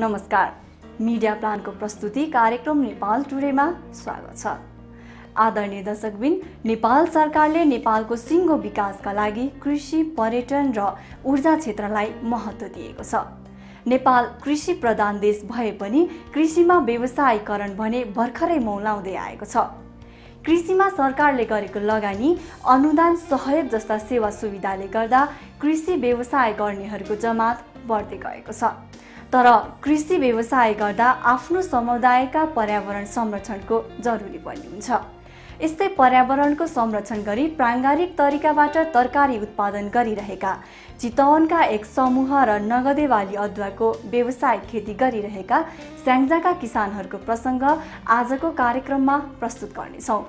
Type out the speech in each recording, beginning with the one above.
नमस्कार, मिडिया प्लानको प्रस्तुति कार्यक्रम नेपाल टुडेमा स्वागत छ। आदरणीय दर्शकबिन, नेपाल सरकारले नेपालको सिङ्गो विकासका लागि कृषि, पर्यटन र ऊर्जा क्षेत्रलाई महत्त्व दिएको छ। नेपाल कृषि प्रधान देश भए पनि कृषिमा व्यवसायीकरण भने भर्खरै मौलाउँदै आएको छ। कृषिमा सरकारले गरेको लगानी, अनुदान, सहयोग जस्ता सेवा सुविधाले गर्दा कृषि व्यवसाय गर्नेहरूको जमात बढ्दै गएको छ। तर कृषि व्यवसाय गर्दा आफ्नो समुदायका पर्यावरण संरक्षणको जरुरी पर्ने हुन्छ। यस्तै पर्यावरणको संरक्षण गरी प्राङ्गारिक तरिकाबाट तरकारी उत्पादन गरिरहेका चितवनका एक समूह र नगदेवाली अदुवाको व्यवसायिक खेती गरिरहेका स्याङ्जाका किसानहरूको प्रसङ्ग आजको कार्यक्रममा प्रस्तुत गर्नेछौँ।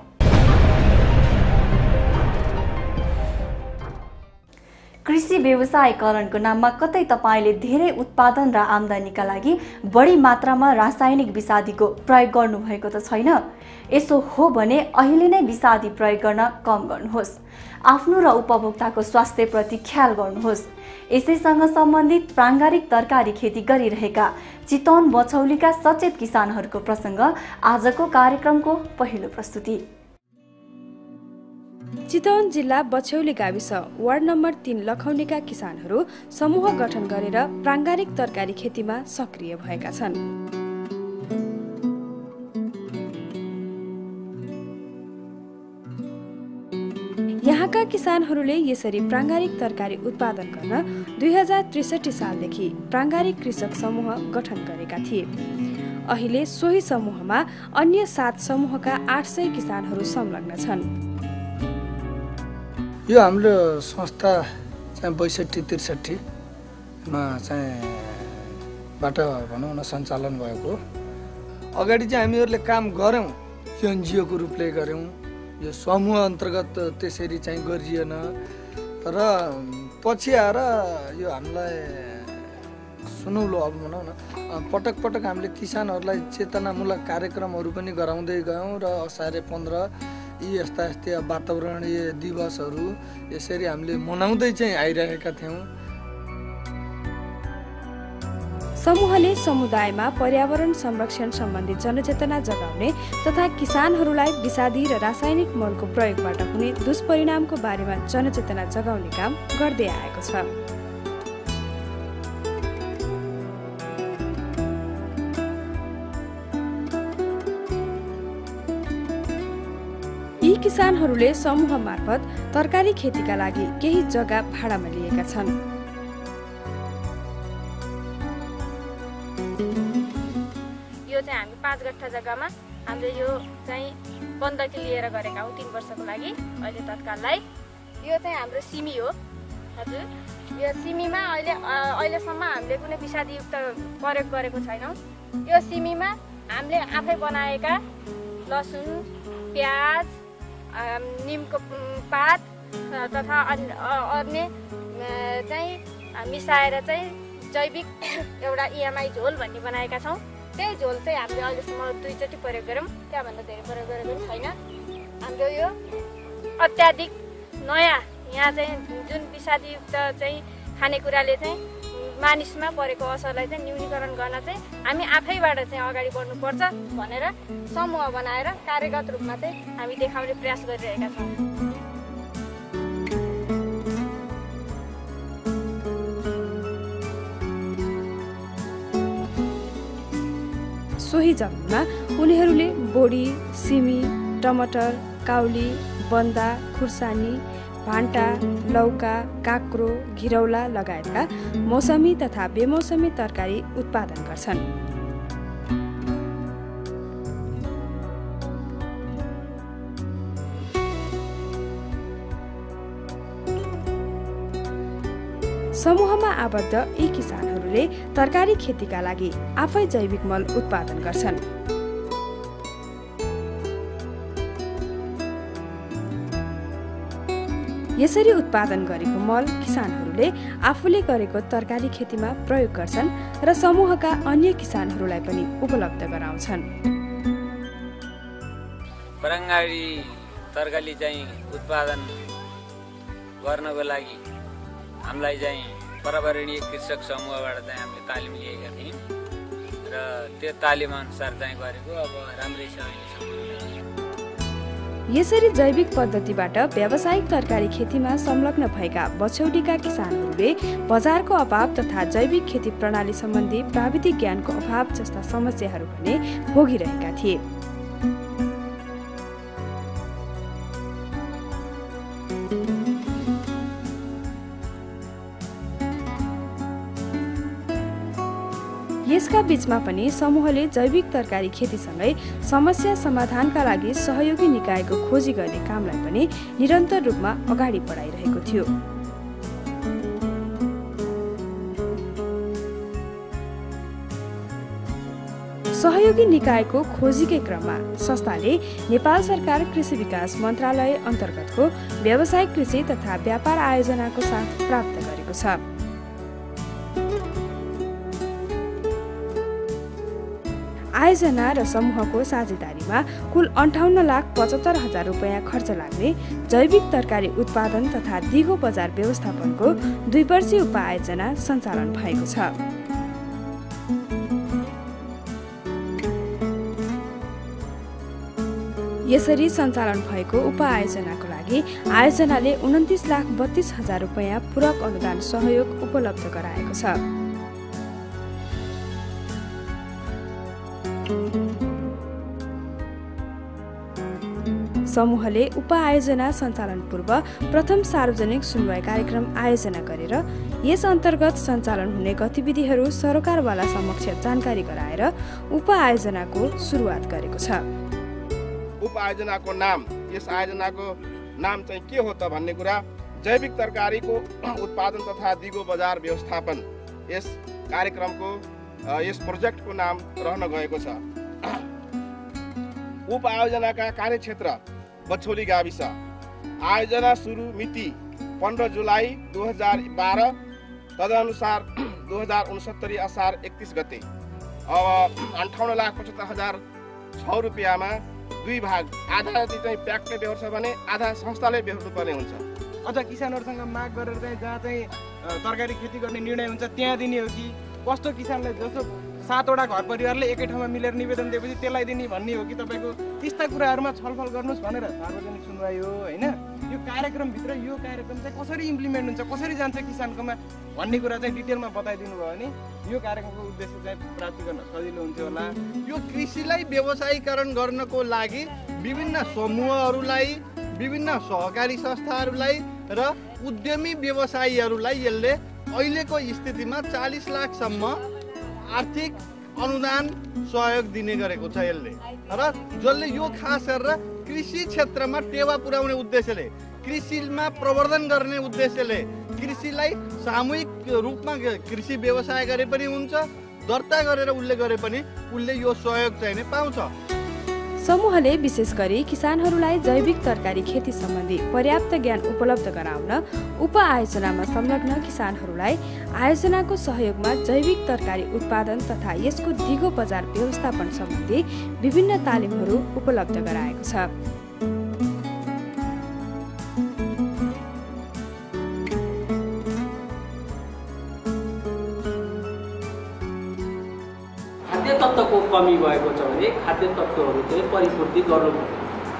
कृषि व्यवसायीकरणको नाममा कतै तपाईले धेरै उत्पादन र आम्दानीका लागि बढी मात्रामा रासायनिक विषादीको प्रयोग गर्नुभएको त छैन? यसो हो भने अहिले नै विषादी प्रयोग गर्न कम गर्नुहोस्। आफ्नो र उपभोक्ताको स्वास्थ्यप्रति ख्याल गर्नुहोस्। यसैसँग सम्बन्धित प्राङ्गारिक तरकारी खेती गरिरहेका चितवन बछौलीका सचेत किसानहरूको प्रसङ्ग आजको कार्यक्रमको पहिलो प्रस्तुति। चितवन जिल्ला बछौली गाविस वार्ड नम्बर 3 लखौनीका किसानहरू समूह गठन गरेर प्राङ्गारिक तरकारी खेतीमा सक्रिय भएका छन्। यहाँका किसानहरूले यसरी प्राङ्गारिक तरकारी उत्पादन गर्न 2063 सालदेखि प्राङ्गारिक कृषक समूह गठन गरेका थिए। अहिले सोही समूहमा अन्य 7 समूहका 800 किसानहरू संलग्न छन्। यो हाम्रो संस्था चाहिँ 62-63 मा चाहिँ बाट भनौँ न सञ्चालन भएको। अगाडि चाहिँ हामीहरूले काम गऱ्यौँ, एनजिओ को रूपले गऱ्यौँ। यो समूह अन्तर्गत त्यसरी चाहिँ गरिएन र पछि आएर यो हामीलाई सुनौलो अब भनौँ न पटक पटक हामीले किसानहरूलाई चेतनामूलक कार्यक्रमहरू पनि गराउँदै गयौँ र असारे 15 यी यस्ता वातावरणीय दिवसहरू यसरी हामीले मनाउँदै चाहिँ आइरहेका थियौँ। समूहले समुदायमा पर्यावरण संरक्षण सम्बन्धी जनचेतना जगाउने तथा किसानहरूलाई विषादी र रासायनिक मलको प्रयोगबाट हुने दुष्परिणामको बारेमा जनचेतना जगाउने काम गर्दै आएको छ। यी किसानहरूले समूह मार्फत तरकारी खेतीका लागि केही जग्गा भाडामा लिएका छन्। यो चाहिँ हामी 5 गट्ठा जग्गामा हामीले यो चाहिँ बन्दकी लिएर गरेका हौँ 3 वर्षको लागि अहिले तत्काललाई। यो चाहिँ हाम्रो सिमी हो। हजुर, यो सिमीमा अहिलेसम्म हामीले कुनै विषादीयुक्त प्रयोग गरेको छैनौँ। यो सिमीमा हामीले आफै बनाएका लसुन, प्याज, निमको पात तथा अन्य चाहिँ मिसाएर चाहिँ जैविक एउटा इएमआई झोल भन्ने बनाएका छौँ। त्यही झोल चाहिँ हामीले अहिलेसम्म 2 चोटि प्रयोग गऱ्यौँ, त्यहाँभन्दा धेरै प्रयोग गरेको छैन। हाम्रो यो अत्याधिक नयाँ यहाँ चाहिँ जुन विषादीयुक्त चाहिँ खानेकुराले चाहिँ मानिसमा परेको असरलाई चाहिँ न्यूनीकरण गर्न चाहिँ हामी आफैबाट चाहिँ अगाडि बढ्नुपर्छ भनेर समूह बनाएर कार्यगत रूपमा चाहिँ हामी देखाउने प्रयास गरिरहेका छौँ। सोही जमिनमा उनीहरूले बोडी, सिमी, टमाटर, काउली, बन्दा, खुर्सानी, भान्टा, लौका, काँक्रो, घिरौला लगायतका मौसमी तथा बेमौसमी तरकारी उत्पादन गर्छन्। समूहमा आबद्ध यी किसानहरूले तरकारी खेतीका लागि आफै जैविक मल उत्पादन गर्छन्। यसरी उत्पादन गरेको मल किसानहरूले आफूले गरेको तरकारी खेतीमा प्रयोग गर्छन् र समूहका अन्य किसानहरूलाई पनि उपलब्ध गराउँछन्। प्राङ्गारी तरकारी चाहिँ उत्पादन गर्नको लागि हामीलाई चाहिँ पर्यावरणीय कृषक समूहबाट चाहिँ हामीले तालिम लिएका थियौँ। र त्यो तालिम अनुसार चाहिँ गरेको अब राम्रै छ अहिलेसम्म। यसरी जैविक पद्धतिबाट व्यावसायिक तरकारी खेतीमा संलग्न भएका बछौलीका किसानहरूले बजारको अभाव तथा जैविक खेती प्रणाली सम्बन्धी प्राविधिक ज्ञानको अभाव जस्ता समस्याहरू भने भोगिरहेका थिए। यसका बीचमा पनि समूहले जैविक तरकारी खेतीसँगै समस्या समाधानका लागि सहयोगी निकायको खोजी गर्ने कामलाई पनि निरन्तर रूपमा अगाडि बढाइरहेको थियो। सहयोगी निकायको खोजीकै क्रममा संस्थाले नेपाल सरकार कृषि विकास मन्त्रालय अन्तर्गतको व्यावसायिक कृषि तथा व्यापार आयोजनाको साथ प्राप्त गरेको छ। आयोजना र समूहको साझेदारीमा कुल 58,75,000 रुपैयाँ खर्च लाग्ने जैविक तरकारी उत्पादन तथा दिगो बजार व्यवस्थापनको 2 वर्षीय उपआयोजना सञ्चालन भएको छ। यसरी सञ्चालन भएको उपआयोजनाको लागि आयोजनाले 29,32,000 रुपैयाँ पूरक अनुदान सहयोग उपलब्ध गराएको छ। समूहले उपआयोजना सञ्चालन पूर्व प्रथम सार्वजनिक सुनवाई कार्यक्रम आयोजना गरेर यस अन्तर्गत सञ्चालन हुने गतिविधिहरू सरकारवाला समक्ष जानकारी गराएर उपआयोजनाको सुरुवात गरेको छ। उपआयोजनाको नाम, यस आयोजनाको नाम चाहिँ के हो त भन्ने कुरा जैविक तरकारीको उत्पादन तथा दिगो बजार व्यवस्थापन यस कार्यक्रमको यस प्रोजेक्टको नाम रहन गएको छ। उपआयोजनाका कार्यक्षेत्र बछौली गाविस। आयोजना सुरु मिति 15 जुलाई 2012, तदनुसार 2069 असार 31 गते। अब 58,75,006 रुपियाँमा 2 भाग, आधा चाहिँ प्याकले बेहोर्छ भने आधा संस्थाले बेहोर्नुपर्ने हुन्छ। अझ किसानहरूसँग माग गरेर चाहिँ जहाँ चाहिँ तरकारी खेती गर्ने निर्णय हुन्छ त्यहाँ दिने हो कि कस्तो किसानलाई जस्तो 7वटा घर परिवारले एकै ठाउँमा मिलेर निवेदन दिएपछि त्यसलाई दिने भन्ने हो कि तपाईँको त्यस्ता कुराहरूमा छलफल गर्नुहोस् भनेर सार्वजनिक सुनवाई हो होइन। यो कार्यक्रमभित्र यो कार्यक्रम चाहिँ कसरी इम्प्लिमेन्ट हुन्छ, कसरी जान्छ किसानकोमा भन्ने कुरा चाहिँ डिटेलमा बताइदिनु भयो भने यो कार्यक्रमको उद्देश्य चाहिँ प्राप्ति गर्न सजिलो हुन्थ्यो होला। यो कृषिलाई व्यवसायीकरण गर्नको लागि विभिन्न समूहहरूलाई, विभिन्न सहकारी संस्थाहरूलाई र उद्यमी व्यवसायीहरूलाई यसले अहिलेको स्थितिमा 40 लाखसम्म आर्थिक अनुदान सहयोग दिने गरेको छ यसले। र जसले यो खास गरेर कृषि क्षेत्रमा टेवा पुर्याउने उद्देश्यले, कृषिमा प्रवर्धन गर्ने उद्देश्यले, कृषिलाई सामूहिक रूपमा कृषि व्यवसाय गरे पनि हुन्छ, दर्ता गरेर उसले गरे पनि उसले यो सहयोग चाहिँ नै पाउँछ। समूहले विशेष गरी किसानहरूलाई जैविक तरकारी खेती सम्बन्धी पर्याप्त ज्ञान उपलब्ध गराउन उपआयोजनामा संलग्न किसानहरूलाई आयोजनाको सहयोगमा जैविक तरकारी उत्पादन तथा यसको दिगो बजार व्यवस्थापन सम्बन्धी विभिन्न तालिमहरू उपलब्ध गराएको छ। खाद्य तत्त्वको कमी भएको छ भने खाद्य तत्त्वहरू चाहिँ परिपूर्ति गर्नु पर्यो।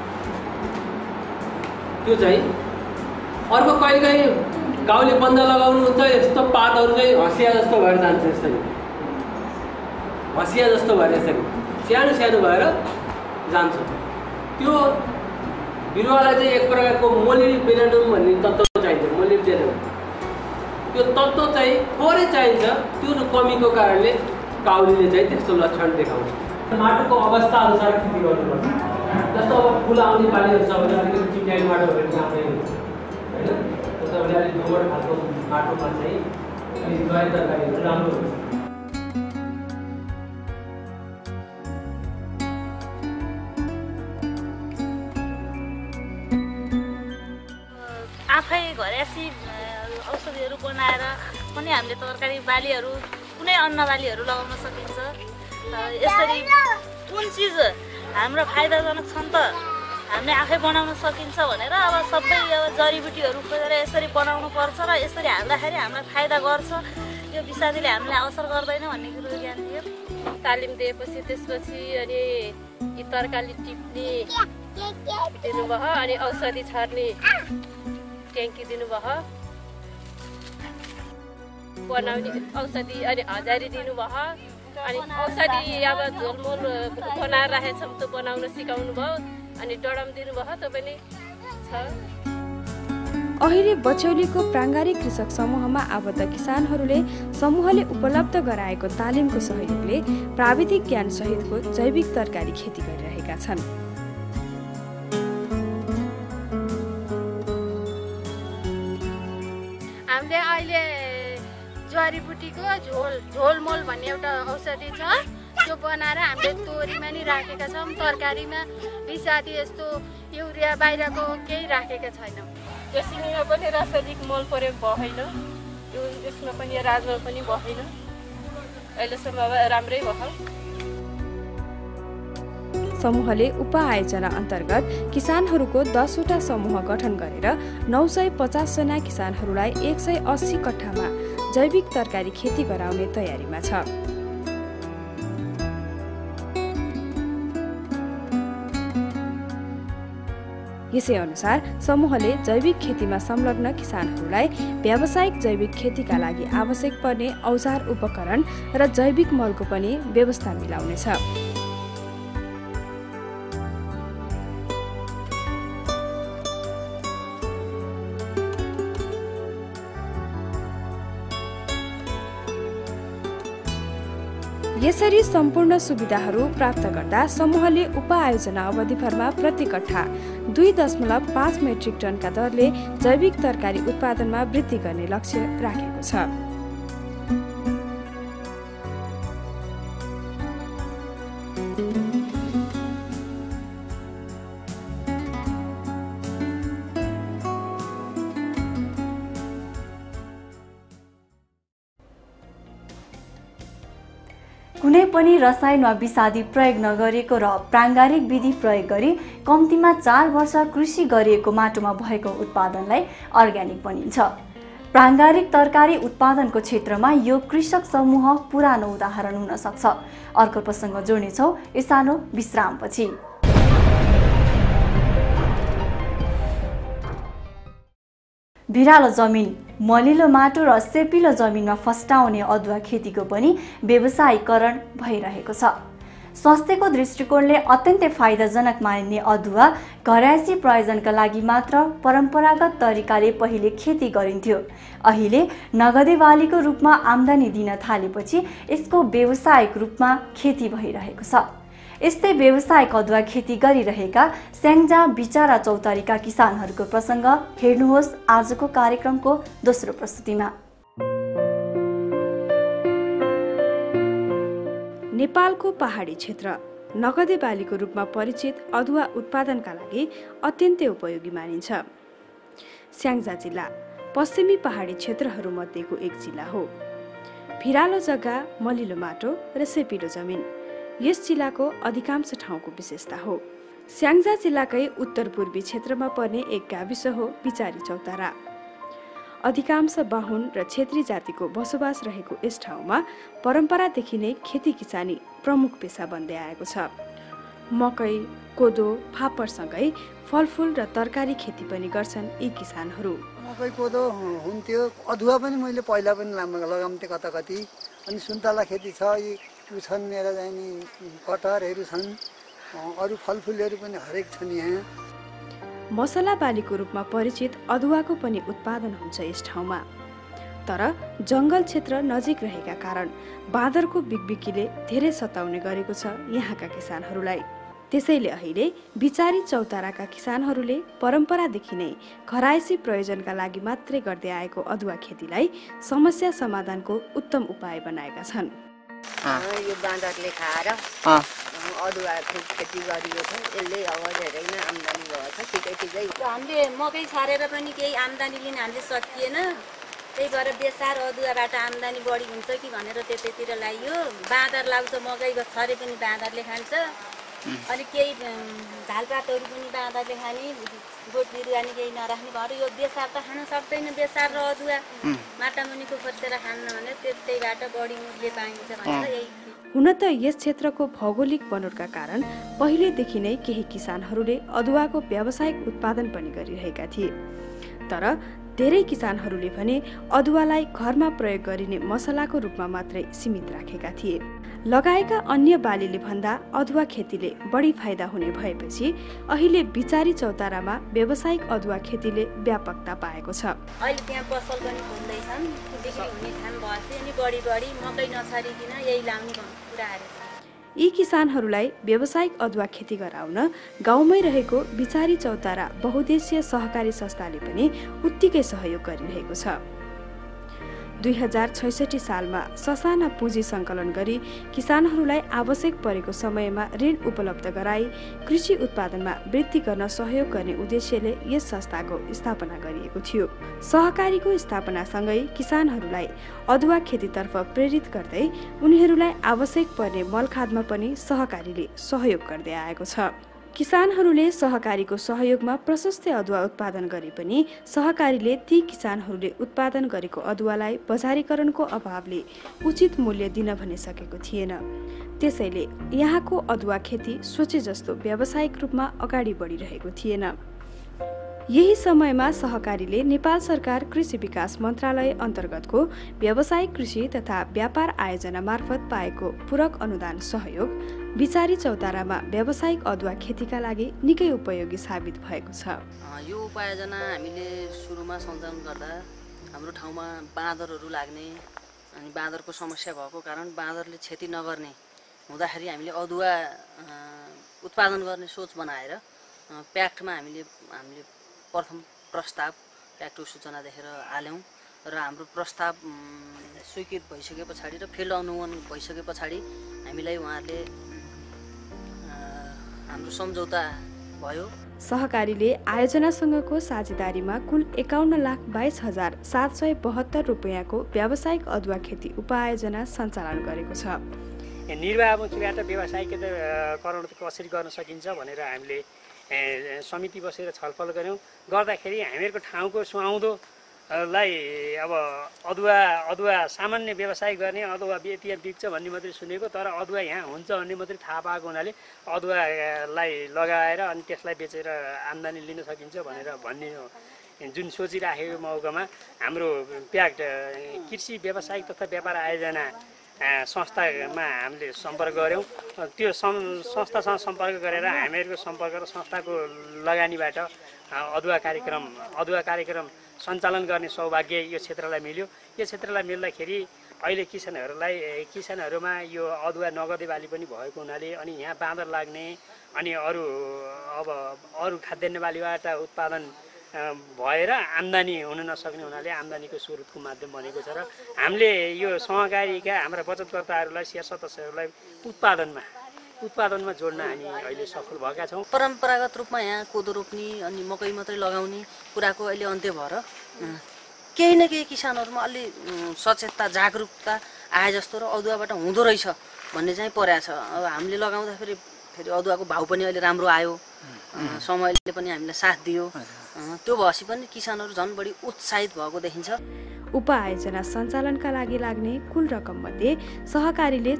त्यो चाहिँ अर्को कहिलेकाहीँ गाउँले बन्द लगाउनुहुन्छ, यस्तो पातहरू चाहिँ हँसिया जस्तो भएर जान्छ, यसरी हँसिया जस्तो भएर यसरी सानो सानो भएर जान्छ। त्यो बिरुवालाई चाहिँ एक प्रकारको मोलिब्डेनम भन्ने तत्त्व चाहिन्छ। मोलिब्डेनम त्यो तत्त्व चाहिँ थोरै चाहिन्छ। त्यो कमीको कारणले काउलीले चाहिँ त्यस्तो लक्षण देखाउँछ। माटोको अवस्था अनुसार खेती गर्नुपर्छ। जस्तो अब फुल आउने बालीहरू छ भने अलिकति चिप्याउने माटोहरू राम्रै हुन्छ होइन। तपाईँले अलिक दोमट खालको माटोमा चाहिँ जैविक तरकारीहरू राम्रो हुन्छ। आफै घरेसी औषधिहरू बनाएर पनि हामीले तरकारी बालीहरू, कुनै अन्न बालीहरू लगाउन सकिन्छ। यसरी कुन चिज हाम्रो फाइदाजनक छ त हामीले आफै बनाउन सकिन्छ भनेर अब सबै जडीबुटीहरू खोजेर यसरी बनाउनु पर्छ र यसरी हाल्दाखेरि हामीलाई फाइदा गर्छ, यो विषादीले हामीलाई असर गर्दैन भन्ने कुरो ज्ञान दियो। तालिम दिएपछि त्यसपछि अनि यी तरकारी टिप्ने दिनुभयो अनि औषधि छर्ने ट्याङ्की दिनुभयो बनाउने औषधि अनि हजारी दिनुभयो अनि औषधि अब झोलमोल बनाएर राखेको छौँ त्यो बनाउन सिकाउनु भयो अनि डडम दिनुभयो त्यो पनि छ। अहिले बचौलीको प्राङ्गारिक कृषक समूहमा आबद्ध किसानहरूले समूहले उपलब्ध गराएको तालिमको सहयोगले प्राविधिक ज्ञान सहितको जैविक तरकारी खेती गरिरहेका छन्। हामीले अहिले जडीबुटीको झोलमोल भन्ने एउटा औषधि छ त्यो बनाएर हामीले तोरीमा नि राखेका छौँ, तरकारीमा बिसादी यस्तो युरिया बाहिरको केही राखेका छैनौँ। यो सिमीमा पनि रासायनिक मल प्रयोग भएन, यसमा पनि राजमा पनि भएन, अहिलेसम्म अब राम्रै भयो। समूहले उपआयोजना अन्तर्गत किसानहरूको 10वटा समूह गठन गरेर 950 जना किसानहरूलाई 180 कट्ठामा जैविक तरकारी खेती गराउने तयारीमा छ। यसै अनुसार समूहले जैविक खेतीमा संलग्न किसानहरूलाई व्यावसायिक जैविक खेतीका लागि आवश्यक पर्ने औजार उपकरण र जैविक मलको पनि व्यवस्था मिलाउनेछ। यसरी सम्पूर्ण सुविधाहरू प्राप्त गर्दा समूहले उपआयोजना अवधिभरमा प्रति कट्ठा 2.5 मेट्रिक टनका दरले जैविक तरकारी उत्पादनमा वृद्धि गर्ने लक्ष्य राखेको छ। कुनै पनि रसायन वा विषादी प्रयोग नगरेको र प्राङ्गारिक विधि प्रयोग गरी कम्तीमा 4 वर्ष कृषि गरिएको माटोमा भएको उत्पादनलाई अर्ग्यानिक भनिन्छ। प्राङ्गारिक तरकारी उत्पादनको क्षेत्रमा यो कृषक समूह पुरानो उदाहरण हुन सक्छ। अर्को प्रसङ्ग जोड्नेछौँ यस सानो विश्रामपछि। भिरालो जमिन, मलिलो माटो र सेपिलो जमिनमा फस्टाउने अदुवा खेतीको पनि व्यवसायीकरण भइरहेको छ। स्वास्थ्यको दृष्टिकोणले अत्यन्तै फाइदाजनक मानिने अदुवा घरायसी प्रयोजनका लागि मात्र परम्परागत तरिकाले पहिले खेती गरिन्थ्यो। अहिले नगदे बालीको रूपमा आम्दानी दिन थालेपछि यसको व्यावसायिक रूपमा खेती भइरहेको छ। यस्तै व्यावसायिक अदुवा खेती गरिरहेका स्याङ्जा बिचारा चौतारीका किसानहरूको प्रसङ्ग हेर्नुहोस् आजको कार्यक्रमको दोस्रो प्रस्तुतिमा। नेपालको पहाडी क्षेत्र नगदे बालीको रूपमा परिचित अदुवा उत्पादनका लागि अत्यन्तै उपयोगी मानिन्छ। स्याङ्जा जिल्ला पश्चिमी पहाडी क्षेत्रहरूमध्येको एक जिल्ला हो। भिरालो जग्गा, मलिलो माटो र सेपिलो जमिन यस जिल्लाको अधिकांश ठाउँको विशेषता हो। स्याङ्जा जिल्लाकै उत्तर पूर्वी क्षेत्रमा पर्ने एक गाविस हो बिचारी चौतारा। अधिकांश बाहुन र क्षेत्री जातिको बसोबास रहेको यस ठाउँमा परम्परादेखि नै खेती किसानी प्रमुख पेसा बन्दै आएको छ। मकै, कोदो, फापरसँगै फलफुल र तरकारी खेती पनि गर्छन् यी किसानहरू। मकै कोदो हुन्थ्यो, अदुवा पनि मैले पहिला पनि लगाउँथेँ कता कति। अनि सुन्तला खेती छ, यी छन् मेरा जाने कटहरहरू छन्, अरू फलफुलहरू पनि हरेक छन् यहाँ। मसला बालीको रूपमा परिचित अदुवाको पनि उत्पादन हुन्छ यस ठाउँमा। तर जङ्गल क्षेत्र नजिक रहेका कारण बाँदरको बिगबिगीले धेरै सताउने गरेको छ यहाँका किसानहरूलाई। त्यसैले अहिले बिचारी चौताराका किसानहरूले परम्परादेखि नै घरायसी प्रयोजनका लागि मात्रै गर्दै आएको अदुवा खेतीलाई समस्या समाधानको उत्तम उपाय बनाएका छन्। यो बाँदरले खाएर अदुवा खेती गरिएको छ, यसले अब धेरै नै आम्दानी भएको छ। ठिकै हामीले मकै छरेर पनि केही आम्दानी लिन हामीले सकिएन, त्यही भएर बेसार अदुवाबाट आम्दानी बढी हुन्छ कि भनेर त्यतैतिर लाग्यो। बाँदर लाग्छ, मकै छरे पनि बाँदरले खान्छ, अनि केही झालपातहरू पनि बाँदरले खाने बोट बिरुवा नि केही नराख्ने भएर यो बेसार त खान सक्दैन बेसार र अदुवा माटामुनिको खोसेर खान्न भने त्यतैबाट बढी मूल्य पाइन्छ भनेर यही हुन त यस क्षेत्रको भौगोलिक बनोटका कारण पहिलेदेखि नै केही किसानहरूले अदुवाको व्यावसायिक उत्पादन पनि गरिरहेका थिए तर धेरै किसानहरूले भने अदुवालाई घरमा प्रयोग गरिने मसलाको रूपमा मात्रै सीमित राखेका थिए लगाएका अन्य बालीले भन्दा अदुवा खेतीले बढी फाइदा हुने भएपछि अहिले बिचारी चौतारामा व्यावसायिक अदुवा खेतीले व्यापकता पाएको छ अहिले त्यहाँ पसल पनि खोल्दैछन् बिक्री हुने ठाउँ भएपछि अनि बढी मकै नछरिकन यही लाउने कुरा आएको छ यी किसानहरूलाई व्यावसायिक अदुवा खेती गराउन गाउँमै रहेको बिचारी चौतारा बहुद्देश्य सहकारी संस्थाले पनि उत्तिकै सहयोग गरिरहेको छ 2066 सालमा ससाना पुँजी सङ्कलन गरी किसानहरूलाई आवश्यक परेको समयमा ऋण उपलब्ध गराई कृषि उत्पादनमा वृद्धि गर्न सहयोग गर्ने उद्देश्यले यस संस्थाको स्थापना गरिएको थियो सहकारीको स्थापनासँगै किसानहरूलाई अदुवा खेतीतर्फ प्रेरित गर्दै उनीहरूलाई आवश्यक पर्ने मलखादमा पनि सहकारीले सहयोग गर्दै आएको छ किसानहरूले सहकारीको सहयोगमा प्रशस्त अदुवा उत्पादन गरे पनि सहकारीले ती किसानहरूले उत्पादन गरेको अदुवालाई बजारीकरणको अभावले उचित मूल्य दिन भने सकेको थिएन त्यसैले यहाँको अदुवा खेती सोचे जस्तो व्यावसायिक रूपमा अगाडि बढिरहेको थिएन यही समयमा सहकारीले नेपाल सरकार कृषि विकास मन्त्रालय अन्तर्गतको व्यावसायिक कृषि तथा व्यापार आयोजना मार्फत पाएको पूरक अनुदान सहयोग बिचारी चौतारामा व्यावसायिक अदुवा खेतीका लागि निकै उपयोगी साबित भएको छ यो उपायोजना हामीले सुरुमा सञ्चालन गर्दा हाम्रो ठाउँमा बाँदरहरू लाग्ने अनि बाँदरको समस्या भएको कारण बाँदरले क्षति नगर्ने हुँदाखेरि हामीले अदुवा उत्पादन गर्ने सोच बनाएर प्याक्टमा हामीले प्रथम प्रस्ताव प्याक्ट सूचना देखेर हाल्यौँ र हाम्रो प्रस्ताव स्वीकृत भइसके पछाडि र फिल्ड अनुगमन भइसके पछाडि हामीलाई उहाँहरूले हाम्रो सम्झौता भयो सहकारीले आयोजनासँगको साझेदारीमा कुल 51,22,772 रुपैयाँको व्यावसायिक अदुवा खेती उपायोजना सञ्चालन गरेको छ निर्वाहमुखीबाट व्यावसायिकरण कसरी गर्न सकिन्छ भनेर हामीले समिति बसेर छलफल गऱ्यौँ गर्दाखेरि हामीहरूको ठाउँको सुहाउँदोलाई अब अदुवा सामान्य व्यवसाय गर्ने अदुवा यति बिक्छ भन्ने मात्रै सुनेको तर अदुवा यहाँ हुन्छ भन्ने मात्रै थाहा पाएको हुनाले अदुवालाई लगाएर अनि त्यसलाई बेचेर आम्दानी लिन सकिन्छ भनेर भन्ने जुन सोचिराखेको मौकामा हाम्रो प्याक्ट कृषि व्यावसायिक तथा व्यापार आयोजना संस्थामा हामीले सम्पर्क गऱ्यौँ त्यो संस्थासँग सम्पर्क गरेर हामीहरूको सम्पर्क र संस्थाको लगानीबाट अदुवा कार्यक्रम सञ्चालन गर्ने सौभाग्य यो क्षेत्रलाई मिल्यो यो क्षेत्रलाई मिल्दाखेरि अहिले किसानहरूमा यो अदुवा नगदे बाली पनि भएको हुनाले अनि यहाँ बाँदर लाग्ने अनि अरू खाद्यान्न बालीबाट उत्पादन भएर आम्दानी हुन नसक्ने हुनाले आम्दानीको स्रोतको माध्यम बनेको छ र हामीले यो सहकारीका हाम्रा बचतकर्ताहरूलाई शेयर सदस्यहरूलाई उत्पादनमा जोड्न हामी अहिले सफल भएका छौँ परम्परागत रूपमा यहाँ कोदो रोप्ने अनि मकै मात्रै लगाउने कुराको अहिले अन्त्य भएर केही न केही किसानहरूमा अलि सचेतता जागरुकता आए जस्तो र अदुवाबाट हुँदो रहेछ भन्ने चाहिँ परेको छ अब हामीले लगाउँदाखेरि फेरि अदुवाको भाउ पनि अहिले राम्रो आयो समयले पनि हामीलाई साथ दियो त्यो भएपछि पनि किसानहरू झन् बढी उत्साहित भएको देखिन्छ उपायोजना सञ्चालनका लागि लाग्ने कुल रकममध्ये सहकारीले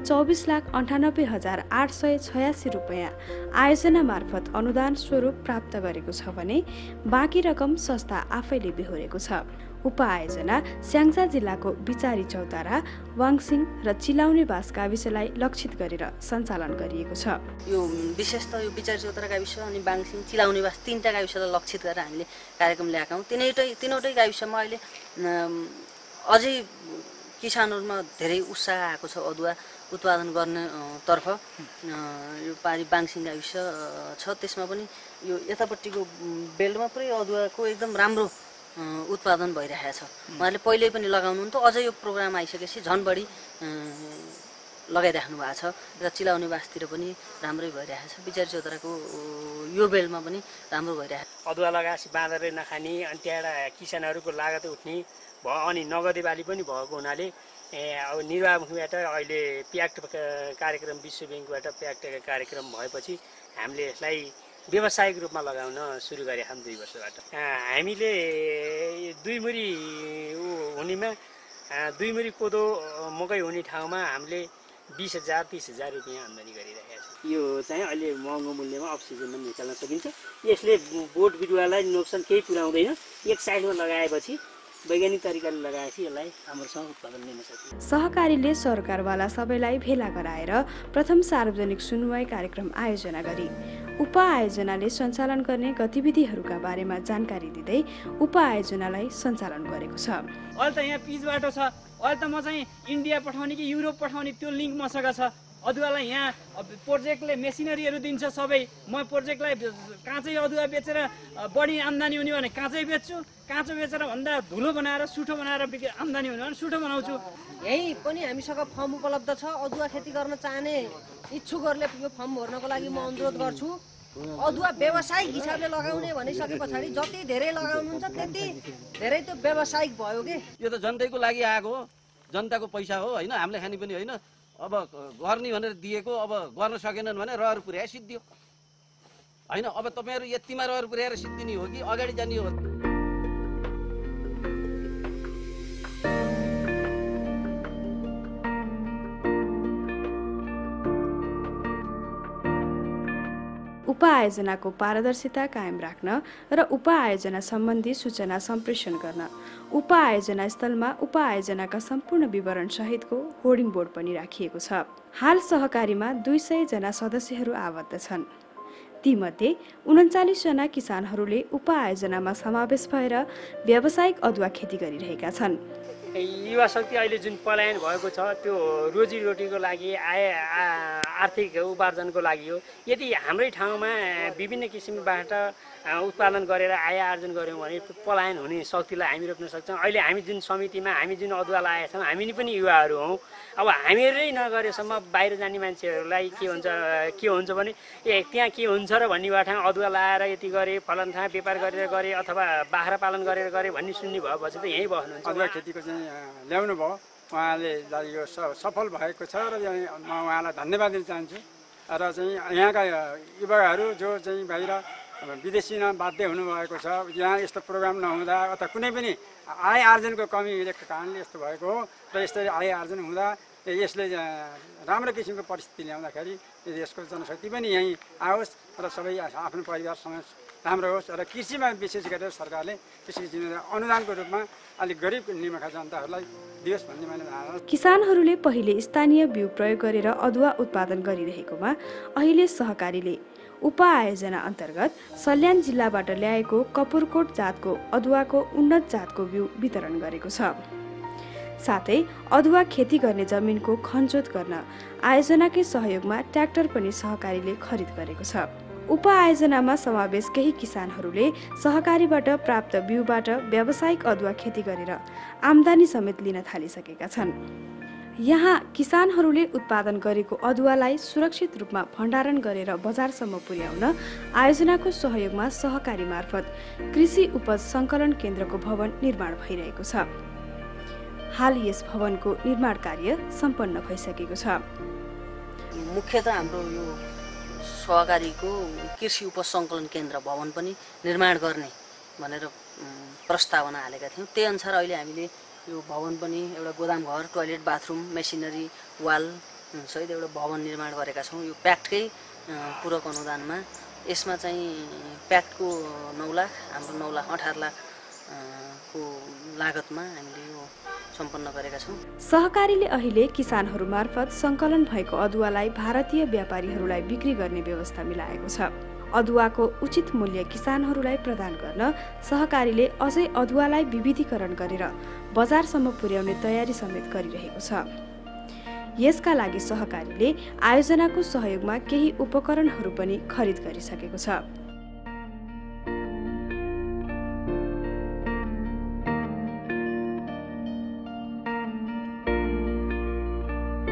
24,98,886 रुपैयाँ आयोजना मार्फत अनुदान स्वरूप प्राप्त गरेको छ भने बाँकी रकम संस्था आफैले बेहोरेको छ उपायोजना स्याङ्जा जिल्लाको बिचारी चौतारा वाङसिङ र चिलाउने बास गाविसलाई लक्षित गरेर सञ्चालन गरिएको छ यो विशेष त यो बिचारी चौतारा गाविस अनि वाङसिङ चिलाउने बास तीनटा गाविसलाई लक्षित गरेर हामीले कार्यक्रम ल्याएका हौँ तीनवटै गाविसमा अहिले अझै किसानहरूमा धेरै उत्साह आएको छ अदुवा उत्पादन गर्नेतर्फ यो पारी वाङसिङ गाविस छ त्यसमा पनि यो यतापट्टिको बेल्टमा पुरै अदुवाको एकदम राम्रो उत्पादन भइरहेको छ उहाँहरूले पहिल्यै पनि लगाउनुहुन्थ्यो अझै यो प्रोग्राम आइसकेपछि झन् बढी लगाइराख्नु भएको छ र चिलाउने बासतिर पनि राम्रै भइरहेको छ बिचारी चौताराको यो बेल्टमा पनि राम्रो भइरहेको छ अदुवा लगाएपछि बाँदरले नखाने अनि त्यहाँबाट किसानहरूको लागत उठ्ने भयो अनि नगदे बाली पनि भएको हुनाले अब निर्वाहमुखीबाट अहिले प्याक्ट कार्यक्रम विश्व ब्याङ्कबाट प्याक्ट कार्यक्रम भएपछि हामीले यसलाई व्यावसायिक रूपमा लगाउन सुरु गरेका छौँ 2 वर्षबाट। हामीले 2 मुरी हुनेमा 2 मुरी कोदो मकै हुने ठाउँमा हामीले 20,000-30,000 रुपियाँ आम्दानी गरिरहेका छौँ। यो चाहिँ अहिले महँगो मूल्यमा अफ सिजनमा निकाल्न सकिन्छ। यसले बोट बिरुवालाई नोक्सान केही पुर्याउँदैन। एक साइडमा लगाएपछि वैज्ञानिक तरिकाले लगाएपछि यसलाई राम्रोसँग उत्पादन लिन सकिन्छ। सहकारीले सरकारवाला सबैलाई भेला गराएर प्रथम सार्वजनिक सुनवाई कार्यक्रम आयोजना गरी उपआयोजनाले सञ्चालन गर्ने गतिविधिहरूका बारेमा जानकारी दिँदै उपआयोजनालाई सञ्चालन गरेको छ। अहिले त यहाँ पिच बाटो छ, अहिले त म चाहिँ इन्डिया पठाउने कि युरोप पठाउने त्यो लिङ्क मसँग छ। अदुवालाई यहाँ प्रोजेक्टले मेसिनरीहरू दिन्छ सबै। म प्रोजेक्टलाई काँचै अदुवा बेचेर बढी आम्दानी हुने भने काँचै बेच्छु, काँचो बेचेर भन्दा धुलो बनाएर सुठो बनाएर आम्दानी हुने भने सुठो बनाउँछु। यही पनि हामीसँग फर्म उपलब्ध छ। अदुवा खेती गर्न चाहने इच्छुकहरूले यो फर्म भर्नको लागि म अनुरोध गर्छु। अदुवा व्यावसायिक हिसाबले लगाउने भनिसके पछाडि जति धेरै लगाउनुहुन्छ त्यति धेरै त्यो व्यावसायिक भयो के। यो त जनताको लागि आएको हो, जनताको पैसा हो होइन, हामीले खाने पनि होइन। अब गर्ने भनेर दिएको, अब गर्न सकेनन् भने रहर पुर्याए सिद्धियो होइन। अब तपाईँहरू यतिमा रहर पुर्याएर सिद्धिने हो कि अगाडि जाने हो? उपआयोजनाको पारदर्शिता कायम राख्न र उपआयोजना सम्बन्धी सूचना सम्प्रेषण गर्न उपआयोजना स्थलमा उपआयोजनाका सम्पूर्ण विवरण सहितको होर्डिङ बोर्ड पनि राखिएको छ। हाल सहकारीमा 200 जना सदस्यहरू आबद्ध छन्। तीमध्ये 39 जना किसानहरूले उपआयोजनामा समावेश भएर व्यावसायिक अदुवा खेती गरिरहेका छन्। युवा शक्ति अहिले जुन पलायन भएको छ त्यो रोजीरोटीको लागि आर्थिक उपार्जनको लागि हो। यदि हाम्रै ठाउँमा विभिन्न किसिमबाट उत्पादन गरेर आय आर्जन गऱ्यौँ भने पलायन हुने शक्तिलाई हामी रोक्न सक्छौँ। अहिले हामी जुन समितिमा हामी जुन अदुवा लगाएका छौँ हामी पनि युवाहरू हौँ। अब हामीहरूले नगरेसम्म बाहिर जाने मान्छेहरूलाई के हुन्छ भने त्यहाँ के हुन्छ र भन्ने ठाउँ अदुवा लगाएर यति गरे, फलन ठाउँ व्यापार गरेर गरे अथवा बाख्रा पालन गरेर गरे भन्ने सुन्ने भएपछि त यहीँ बस्नुहुन्छ। अदुवा खेतीको चाहिँ ल्याउनु भयो, उहाँले यो सफल भएको छ र म उहाँलाई धन्यवाद दिन चाहन्छु। र चाहिँ यहाँका युवाहरू जो चाहिँ बाहिर विदेशीमा बाध्य हुनुभएको छ, यहाँ यस्तो प्रोग्राम नहुँदा अथवा कुनै पनि आय आर्जनको कमी भएको कारणले यस्तो भएको हो र यसरी आय आर्जन हुँदा यसले राम्रो किसिमको परिस्थिति ल्याउँदाखेरि यसको जनशक्ति पनि यहीँ आओस् र सबै आफ्नो परिवारसँग राम्रो होस्। र कृषिमा विशेष गरेर सरकारले कृषि अनुदानको रूपमा अलिक गरिब निमुखा जनताहरूलाई दियोस् भन्ने मैले धारणा। किसानहरूले पहिले स्थानीय बिउ प्रयोग गरेर अदुवा उत्पादन गरिरहेकोमा अहिले सहकारीले उपआयोजना अन्तर्गत सल्यान जिल्लाबाट ल्याएको कपुरकोट जातको अदुवाको उन्नत जातको बिउ वितरण गरेको छ। साथै अदुवा खेती गर्ने जमिनको खनजोत गर्न आयोजनाकै सहयोगमा ट्र्याक्टर पनि सहकारीले खरिद गरेको छ। उपआयोजनामा समावेश केही किसानहरूले सहकारीबाट प्राप्त बिउबाट व्यावसायिक अदुवा खेती गरेर आम्दानी समेत लिन थालिसकेका छन्। यहाँ किसानहरूले उत्पादन गरेको अदुवालाई सुरक्षित रूपमा भण्डारण गरेर बजारसम्म पुर्याउन आयोजनाको सहयोगमा सहकारी मार्फत कृषि उपज सङ्कलन केन्द्रको भवन निर्माण भइरहेको छ। हाल यस भवनको निर्माण कार्य सम्पन्न भइसकेको छ। मुख्यतः हाम्रो यो सहकारीको कृषि उपज सङ्कलन केन्द्र भवन पनि निर्माण गर्ने भनेर प्रस्तावना हालेका थियौँ। त्यही अनुसार अहिले हामीले यो भवन पनि एउटा गोदाम घर, टोयलेट, बाथरुम, मेसिनरी, वाल सहित एउटा भवन निर्माण गरेका छौँ। यो प्याक्टकै पूरक अनुदानमा। यसमा चाहिँ प्याक्टको 9 लाख, हाम्रो 9 लाख 18 लाख को लागतमा हामीले यो सम्पन्न गरेका छौँ। सहकारीले अहिले किसानहरू मार्फत सङ्कलन भएको अदुवालाई भारतीय व्यापारीहरूलाई बिक्री गर्ने व्यवस्था मिलाएको छ। अदुवाको उचित मूल्य किसानहरूलाई प्रदान गर्न सहकारीले अझै अदुवालाई विविधीकरण गरेर बजारसम्म पुर्याउने तयारी समेत गरिरहेको छ। यसका लागि सहकारीले आयोजनाको सहयोगमा केही उपकरणहरू पनि खरिद गरिसकेको छ।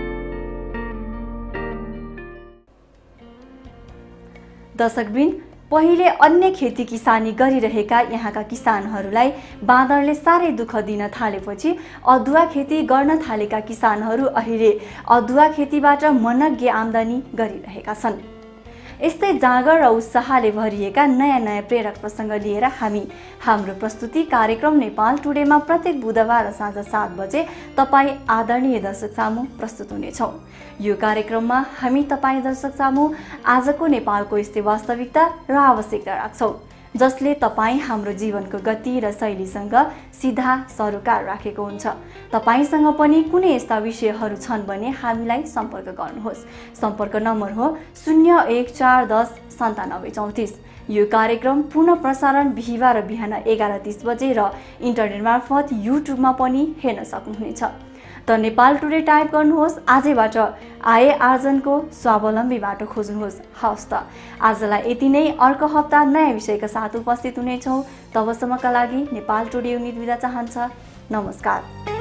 दर्शकवृन्द, पहिले अन्य खेती किसानी गरिरहेका यहाँका किसानहरूलाई बाँदरले साह्रै दुःख दिन थालेपछि अदुवा खेती गर्न थालेका किसानहरू अहिले अदुवा खेतीबाट मनग्गे आम्दानी गरिरहेका छन्। यस्तै जाँगर र उत्साहले भरिएका नयाँ प्रेरक प्रसङ्ग लिएर हामी हाम्रो प्रस्तुति कार्यक्रम नेपाल टुडेमा प्रत्येक बुधबार साँझ 7 बजे तपाईँ आदरणीय दर्शक सामु प्रस्तुत हुनेछौँ। यो कार्यक्रममा हामी तपाईँ दर्शक सामु आजको नेपालको यस्तै वास्तविकता र आवश्यकता राख्छौँ जसले तपाईँ हाम्रो जीवनको गति र शैलीसँग सिधा सरोकार राखेको हुन्छ। तपाईसँग पनि कुनै यस्ता विषयहरू छन् भने हामीलाई सम्पर्क गर्नुहोस्। सम्पर्क नम्बर हो 01410 9734। यो कार्यक्रम पुनः प्रसारण बिहीबार बिहान 11:30 बजे र इन्टरनेट मार्फत युट्युबमा पनि हेर्न सक्नुहुनेछ। त नेपाल टुडे टाइप गर्नुहोस्। आजैबाट आय आर्जनको स्वावलम्बी बाटो खोज्नुहोस्। हवस् त आजलाई यति नै। अर्को हप्ता नयाँ विषयका साथ उपस्थित हुनेछौँ। तबसम्मका लागि नेपाल टुडे युनिट बिदा चाहन्छ। नमस्कार।